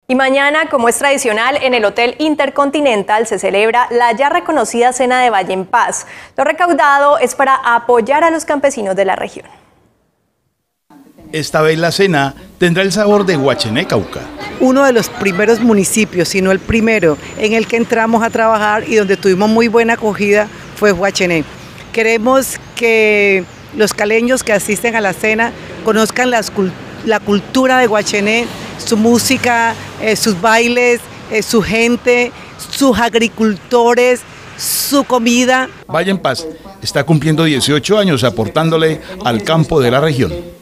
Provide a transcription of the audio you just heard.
Y mañana, como es tradicional, en el Hotel Intercontinental se celebra la ya reconocida Cena de Valle en Paz. Lo recaudado es para apoyar a los campesinos de la región. Esta vez la cena tendrá el sabor de Guachené, Cauca. Uno de los primeros municipios, si no el primero, en el que entramos a trabajar y donde tuvimos muy buena acogida fue Guachené. Queremos que los caleños que asisten a la cena conozcan la cultura de Guachené, su música, sus bailes, su gente, sus agricultores, su comida. Valle en Paz está cumpliendo 18 años aportándole al campo de la región.